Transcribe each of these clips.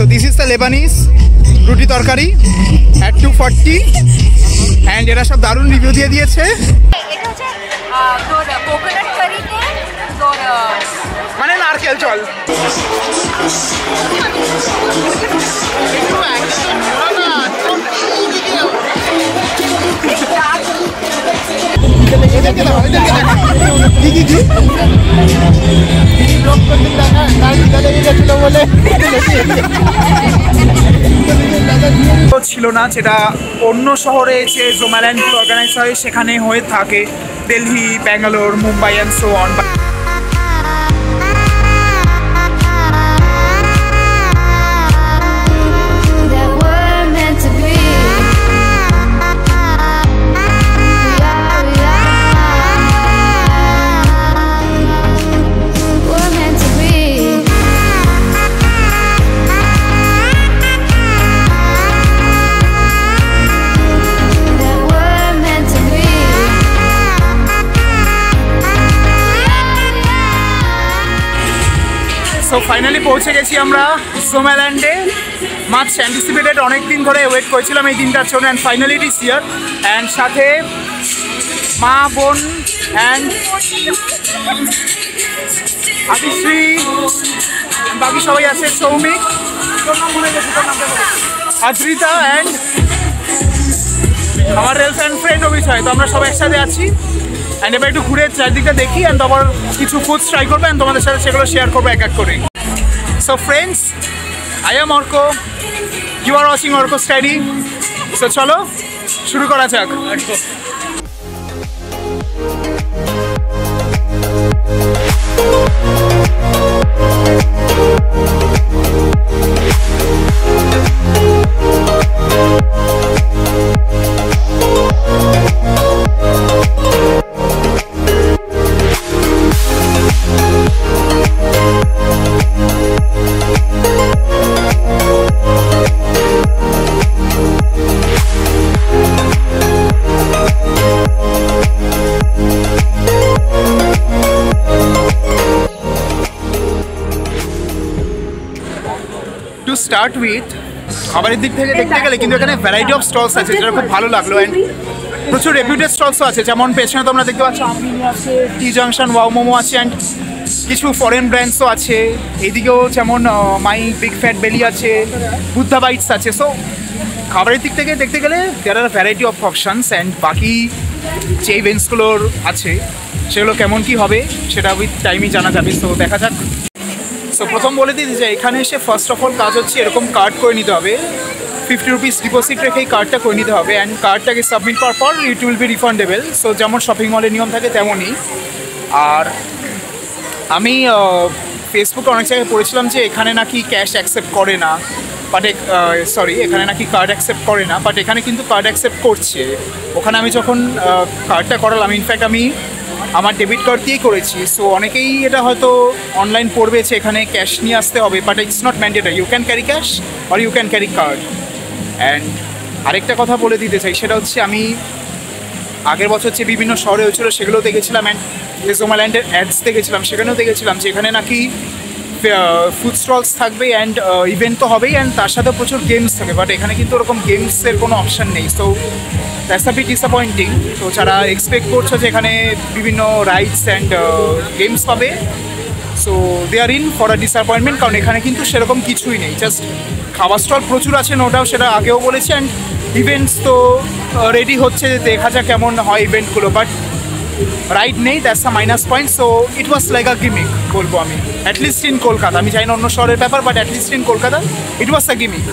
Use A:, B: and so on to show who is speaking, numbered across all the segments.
A: So this is the Lebanese roti tarkari at 240 and এরা সব দারুণ রিভিউ দিয়ে দিয়েছে।
B: এটা হচ্ছে তোর কোকোনাট কারিতে তোর
A: মানে নারকেল জল। ছিল না, যেটা অন্য শহরে যে জোমাল্যান্ড অর্গানাইজ হয় সেখানে হয়ে থাকে, Delhi, Bangalore, Mumbai and so on. So finally পৌঁছে গেছি আমরা জোমাল্যান্ডে। মাচ অ্যান্টিসিপেটেড, অনেক দিন ধরে ওয়েট করেছিলাম এই দিনটার জন্য, and finally it is here. And সাথে মা, বোন অ্যান্ড আদিশ্রী, বাকি সবাই আছে, সৌমিক, আদ্রিতা অ্যান্ড আমার রেলফ্রেন্ড ফ্রেন্ড অভিষয়। তো আমরা সবাই একসাথে আছি অ্যান্ড এবার একটু ঘুরে চারদিকটা দেখি অ্যান্ড তারপর কিছু ফুডস ট্রাই করবো অ্যান্ড তোমাদের সাথে সেগুলো শেয়ার করবো এক এক করে। So friends, I am Arka, you are watching Arka study. So চলো শুরু করা যাক। স্টার্ট উইথ খাবারের দিক থেকে দেখতে গেলে কিন্তু এখানে ভ্যারাইটি অফ স্টলস আছে, যেটা খুব ভালো লাগলো। অ্যান্ড প্রচুর রেপিউটেড স্টলসও আছে, যেমন পেছনে তোমরা দেখতে পাচ্ছ আমিনি আছে, টি জাংশন, ওয়াও মোমো আছে, অ্যান্ড কিছু ফরেন ব্র্যান্ডসও আছে। এইদিকেও যেমন মাই বিগ ফ্যাট বেলি আছে, বুদ্ধা বাইটস আছে। সো খাবারের দিক থেকে দেখতে গেলে there are variety of options. And বাকি যে ইভেন্টসগুলোর আছে সেগুলো কেমন কী হবে সেটা উইথ টাইমই জানা যাবে। সো দেখা যাক। সো প্রথম বলে দিই যে এখানে এসে ফার্স্ট অফ অল কাজ হচ্ছে এরকম কার্ড করে নিতে হবে, 50 রুপিস ডিপোজিট রেখে এই কার্ডটা করে নিতে হবে। অ্যান্ড কার্ডটাকে সাবমিট করার পর it will be refundable. So যেমন শপিং মলের নিয়ম থাকে তেমনই। আর আমি ফেসবুকে অনেক জায়গায় পড়েছিলাম যে এখানে নাকি ক্যাশ অ্যাকসেপ্ট করে না, বাট এখানে নাকি কার্ড অ্যাকসেপ্ট করে না, বাট এখানে কিন্তু কার্ড অ্যাকসেপ্ট করছে। ওখানে আমি যখন কার্ডটা করালাম, ইনফ্যাক্ট আমি আমার ডেবিট কার্ড দিয়েই করেছি। সো অনেকেই এটা হয়তো অনলাইন পড়বে যে এখানে ক্যাশ নিয়ে আসতে হবে, but it's not mandatory. You can carry cash or you can carry card. And আরেকটা কথা বলে দিতে চাই, সেটা হচ্ছে আমি আগের বছর যে বিভিন্ন শহরে হয়েছিল সেগুলো দেখেছিলাম, অ্যান্ড যে জোমাল্যান্ডের অ্যাডস দেখেছিলাম সেখানেও দেখেছিলাম যে এখানে নাকি ফুড স্টলস থাকবে অ্যান্ড ইভেন্ট তো হবেই, অ্যান্ড তার সাথে প্রচুর গেমস থাকে। বাট এখানে কিন্তু ওরকম গেমসের কোনো অপশান নেই। So that's a bit disappointing. তো যারা এক্সপেক্ট করছো যে এখানে বিভিন্ন রাইডস অ্যান্ড গেমস পাবে, so they are in for a disappointment, কারণ এখানে কিন্তু সেরকম কিছুই নেই। জাস্ট খাবার স্টল প্রচুর আছে, নোটাও, সেটা আগেও বলেছি। অ্যান্ড ইভেন্টস তো রেডি হচ্ছে, দেখা যাক কেমন হয় ইভেন্টগুলো, বাট রাইড নেই। That's a minus point. So it was like a gimmick বলবো আমি, অ্যাটলিস্ট ইন কলকাতা। আমি জানি না অন্য শহরের ব্যাপার, but at least in Kolkata it was a gimmick.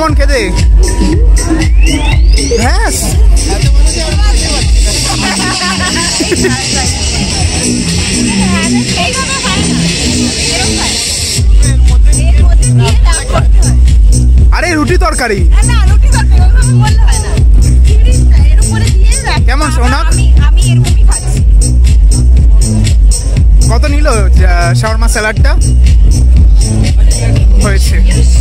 A: কেমন খেতে? হ্যাঁ আরে রুটি তরকারি কেমন সোনা? কত নিল শাওয়ারমা স্যালাডটা? হয়েছে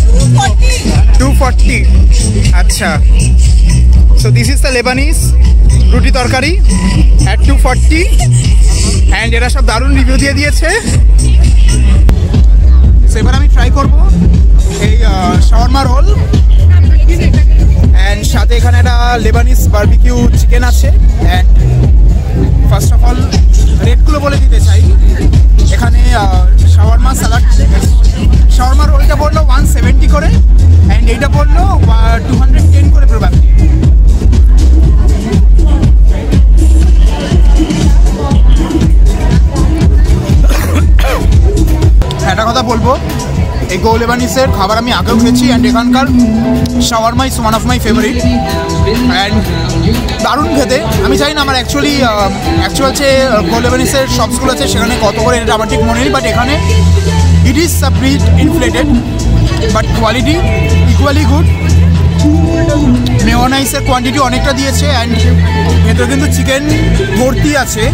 A: 240। আচ্ছা, so this is the Lebanese roti torkari at 240 and এরা সব দারুণ রিভিউ দিয়ে দিয়েছে। এবার আমি ট্রাই করবো এই শাওয়ারমা রোল অ্যান্ড সাথে এখানে একটা লেবানিজ বারবিকিউ চিকেন আছে। অ্যান্ড ফার্স্ট অফ অল রেটগুলো বলে দিতে চাই। এখানে শাওয়ারমা স্যালাড শাওয়ারমা রোলটা পড়লো 170 করে অ্যান্ড এইটা পড়লো 210 করে প্রবাবলি। একটা কথা বলবো, এই গো লেবানিসের খাবার আমি আগেও খেয়েছি অ্যান্ড এখানকার shawarma is one of my favourite and দারুণ খেতে। আমি চাই না আমার অ্যাকচুয়াল যে গো লেবানিসের শপসগুলো আছে সেখানে কত করে এটা আমার ঠিক মনে নেই, বাট এখানে it is a bit inflated but quality equally good. মেয়োনাইজের কোয়ান্টিটি অনেকটা দিয়েছে অ্যান্ড ভেতরে কিন্তু চিকেন ভর্তি আছে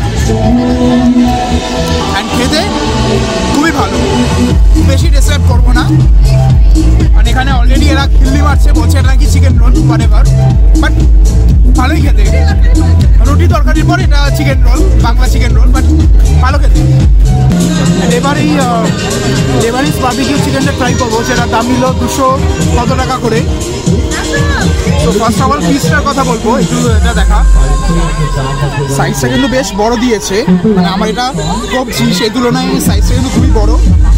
A: অ্যান্ড খেতে খুবই ভালো। বেশি ডিসক্রাইব করবো না, মানে এখানে অলরেডি এরা খিল্লি মারছে, বলছে এটা নাকি চিকেন রোল হোয়াটএভার, বাট ভালোই খেতে। রুটি তরকারির পর এটা chicken roll, Bangla chicken roll, but ভালো খেতে। এবার এই লেবানিজ বারবিকিউ চিকেনটা ট্রাই করবো, যেটা দাম নিল 200 কত টাকা করে। তো ফার্স্ট অফ অল পিসটার কথা বলবো, একটু এটা দেখা সাইজটা কিন্তু বেশ বড় দিয়েছে, মানে আমার এটা কবজি সেই তুলনায় সাইজটা কিন্তু খুবই বড়।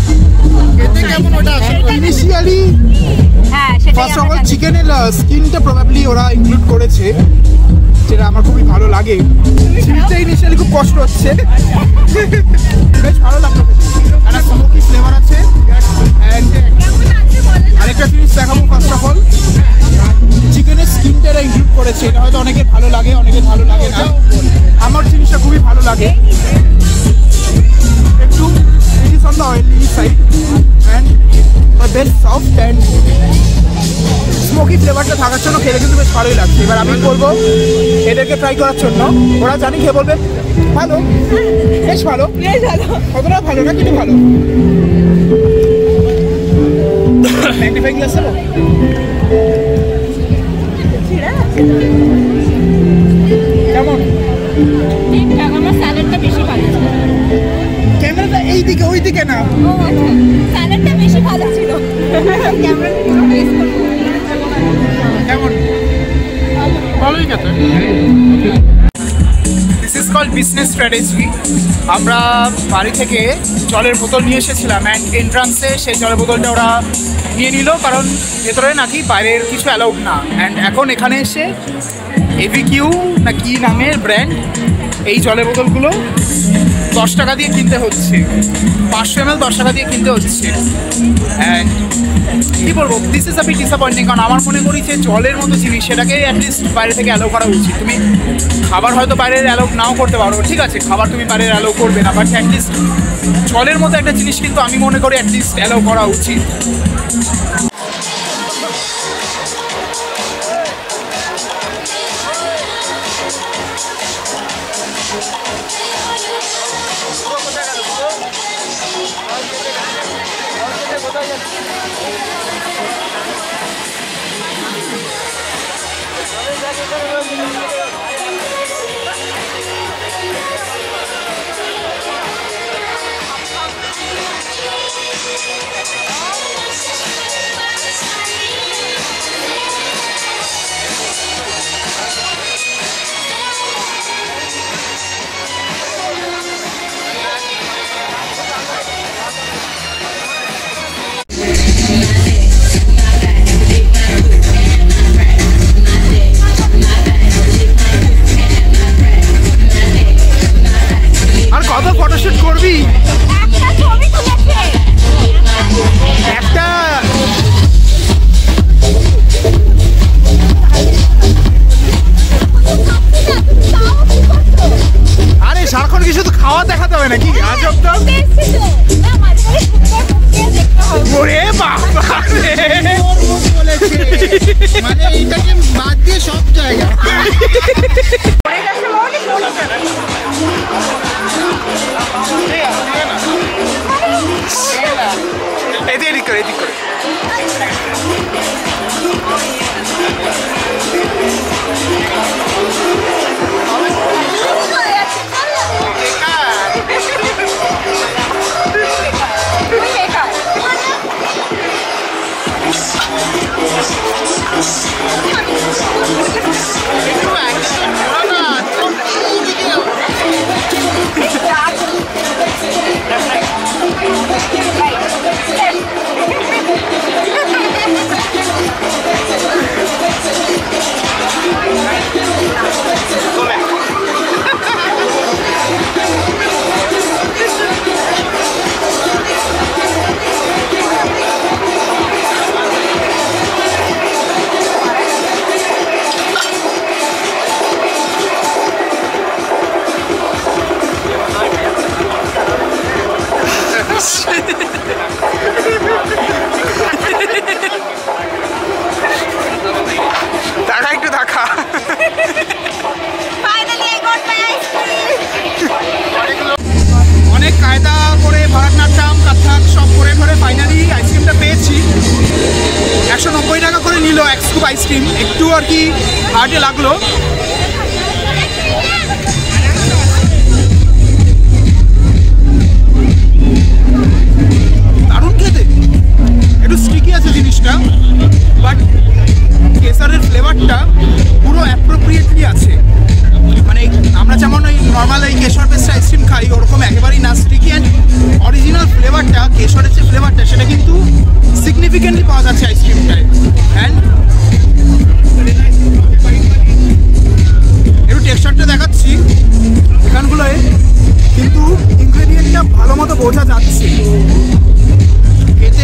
A: ইনিশিয়ালি ফার্স্ট অফ অল চিকেনের স্কিনটা প্রবাবলি ওরা ইনক্লুড করেছে, যেটা আমার খুবই ভালো লাগে। চিনতে ইনিশিয়ালি খুব কষ্ট হচ্ছে, বেশ ভালো লাগলো। একটা স্মোকি ফ্লেভার আছে অ্যান্ড আরেকটা জিনিস দেখাবো। ফার্স্ট অফ অল চিকেনের স্কিনটা এরা ইনক্লুড করেছে, এটা হয়তো অনেকের ভালো লাগে অনেকের ভালো লাগে না, আমার জিনিসটা খুবই ভালো লাগে। একটু it is on the oily side and বেশ সফট অ্যান্ড স্মোকি ফ্লেভারটা থাকার জন্য খেলে কিন্তু বেশ ভালোই লাগছে। এবার আমি বলবো এদেরকে ট্রাই করার জন্য, ওরা জানি খেয়ে বলবে ভালো, বেশ ভালো, কতটা ভালো না কিন্তু ভালো। ম্যাগনিফাইং গ্লাস হলো কেমন?
B: আমার স্যালাডটা বেশি ভালো ছিল।
A: ক্যামেরাটা এইদিকে ওইদিকে না,
B: স্যালাডটা বেশি ভালো ছিল।
A: কেমন? ভালোই খেতে। This is called business strategy. আমরা বাড়ি থেকে জলের বোতল নিয়ে এসেছিলাম অ্যান্ড এন্ট্রান্সে সেই জলের বোতলটা ওরা নিয়ে নিল, কারণ ভেতরে নাকি বাইরের কিছু অ্যালাউড না। অ্যান্ড এখন এখানে এসে এভিকিউ না কি নামের ব্র্যান্ড এই জলের বোতলগুলো 10 টাকা দিয়ে কিনতে হচ্ছে, 500 ml 10 টাকা দিয়ে কিনতে হচ্ছে। অ্যান্ড কী বলবো, this is a bit disappointing, কারণ আমার মনে করি যে জলের মতো জিনিস সেটাকে অ্যাটলিস্ট বাইরে থেকে অ্যালাউ করা উচিত। তুমি খাবার হয়তো বাইরের অ্যালাউ নাও করতে পারো, ঠিক আছে খাবার তুমি বাইরের অ্যালাউ করবে না, বাট অ্যাটলিস্ট জলের মতো একটা জিনিস কিন্তু আমি মনে করি অ্যাটলিস্ট অ্যালাউ করা উচিত। 190 টাকা করে নিল এক স্কুপ আইসক্রিম, একটু আর কি হার্ডে লাগলো। দারুণ খেতে, একটু স্টিকি আছে জিনিসটা, বাট কেসারের ফ্লেভারটা পুরো অ্যাপ্রোপ্রিয়েটলি আছে। মানে আমরা যেমন ওই নর্মাল এই কেশর পেস্ট আইসক্রিম খাই ওরকম একেবারেই না স্টিকি, অ্যান্ড অরিজিনাল ফ্লেভারটা, কেশরের যে ফ্লেভারটা সেটা কিন্তু সিগনিফিকেন্টলি পাওয়া যাচ্ছে আইসক্রিমটায়। অ্যান্ড একটু টেক্সচারটা দেখাচ্ছি এখানগুলোয়, কিন্তু ইনগ্রেডিয়েন্টটা ভালো মতো বোঝা যাচ্ছে। খেতে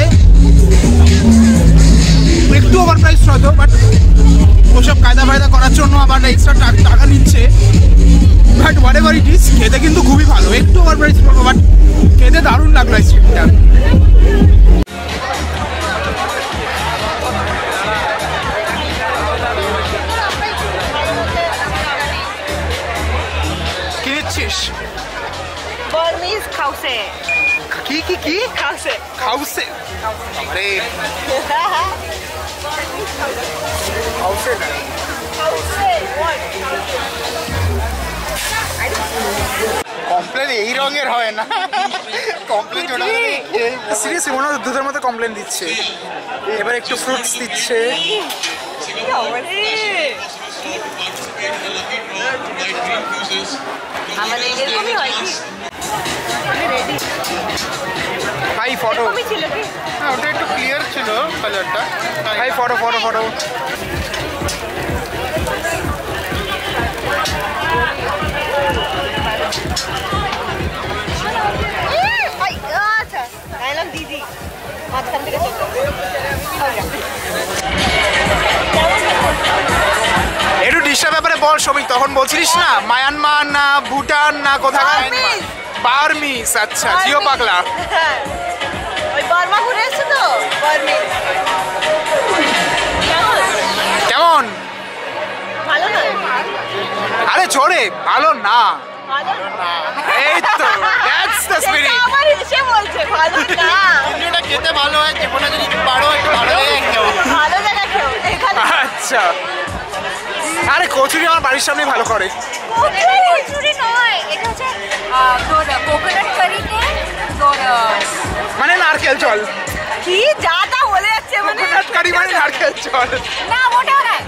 A: একটু ওভার প্রাইস হয়তো, বাট ওসব কায়দা ফায়দা করার জন্য আবার এক্সট্রা টাকা নিচ্ছে, but whatever it is খেতে কিন্তু খুবই ভালো। একটু ওভার প্রাইস পড়বো, বাট খেতে দারুণ লাগলো আইসক্রিমটা। কি নিচ্ছিস?
B: Burmese khause.
A: কি কি কি?
B: Khause.
A: খাউসে? আরে খাউসে না, কমপ্লেন এই রঙের হয় না। কমপ্লেন সিরিয়াসলি মনে হয় দুধের মতো কমপ্লেন দিচ্ছে। এবার একটু ফ্রুটস দিচ্ছে।
B: আমাদের এরকমই হয় কি? আমি রেডি।
A: ভাই ফটো।
B: এরকমই ছিল কি?
A: হ্যাঁ ওটা একটু ক্লিয়ার ছিল কালারটা। ভাই ফটো ফটো ফটো।
B: আচ্ছা নাইলাম দিদি মাঝখান থেকে
A: একটু ডিশটার ব্যাপারে বল সবই। তখন বলছিলিস না মায়ানমার না ভুটান না কোথাকার? বার্মিস। আচ্ছা জিও পাগলা।
B: ওই বার্মা ঘুরে এসছো তো? বার্মিস
A: কেমন?
B: ভালো না?
A: আরে জোরে ভালো না।
B: ভালো না।
A: এই তো দ্যাটস দ্য স্পিরিট।
B: আমার এসে বলছে ভালো না।
A: এটা খেতে ভালো হয়, জীবনে যদি পারো একটু ভালো জায়গায় খেও।
B: ভালো জায়গা খেও এখানে।
A: আচ্ছা আরে কচুরি আমার বাড়ির সামনেই ভালো করে।
B: কচুরি নয়, এটা হচ্ছে তোর কোকোনাট কারিতে তোর
A: মানে নারকেল জল।
B: কি যা তা বলে যাচ্ছে, মানে
A: কোকোনাট কারি মানে নারকেল জল
B: না, ওটা না।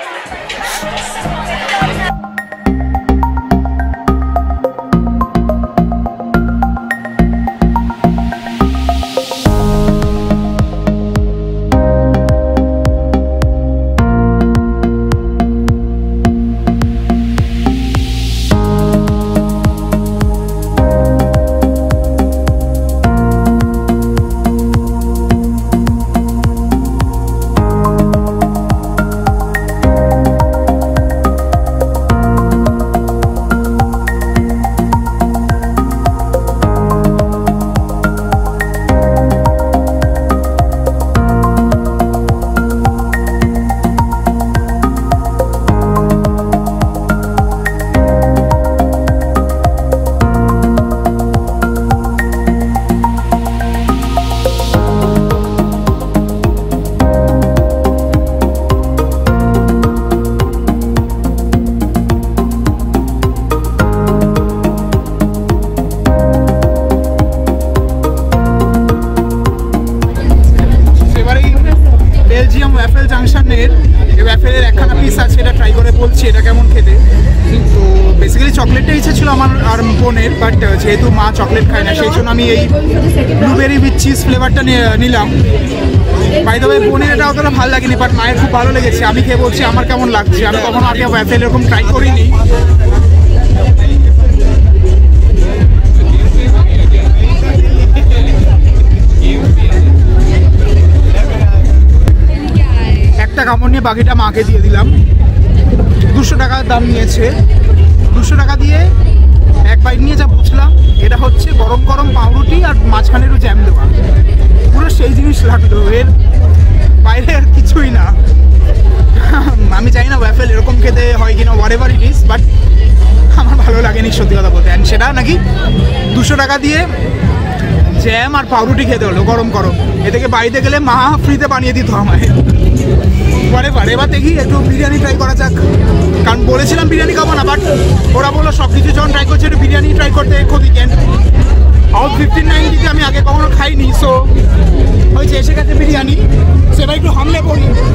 A: ওয়াফেলের একখানা পিস আছে, এটা ট্রাই করে বলছি এটা কেমন খেতে। তো বেসিক্যালি চকলেটটা ইচ্ছে ছিল আমার আর বোনের, বাট যেহেতু মা চকলেট খায় না সেই জন্য আমি এই ব্লুবেরি উইথ চিজ ফ্লেভারটা নিলাম। বাই দ্য ওয়ে বোনের এটা অতটা ভালো লাগেনি, বাট মায়ের খুব ভালো লেগেছে। আমি খেয়ে বলছি আমার কেমন লাগছে, আমি কখনো আগে ওয়াফেল এরকম ট্রাই করিনি। একটা কামড় নিয়ে বাকিটা মাকে দিয়ে দিলাম। 200 টাকা দাম নিয়েছে। 200 টাকা দিয়ে এক বাইট নিয়ে যা বুঝলাম এটা হচ্ছে গরম গরম পাউরুটি আর মাঝখানেরও জ্যাম দেওয়া, পুরো সেই জিনিস লাগলো, এর বাইরে আর কিছুই না। আমি জানি না ওয়াফেল এরকম খেতে হয় কিনা, whatever it is, but আমার ভালো লাগেনি সত্যি কথা বলতে। অ্যান্ড সেটা নাকি 200 টাকা দিয়ে জ্যাম আর পাউরুটি খেতে হলো গরম গরম। এদিকে বাড়িতে গেলে মা ফ্রিতে বানিয়ে দিত আমায়। এবার দেখি একটু বিরিয়ানি ট্রাই করা যাক, কারণ বলেছিলাম বিরিয়ানি খাবো না, বাট ওরা বললো সব কিছু যখন ট্রাই করছে একটু বিরিয়ানি ট্রাই করতে খুবই কেন আউট 1590 আমি আগে কখনো খাইনি। সো হয়েছে এসে গেছে বিরিয়ানি, সেটা একটু হামলে পড়ি।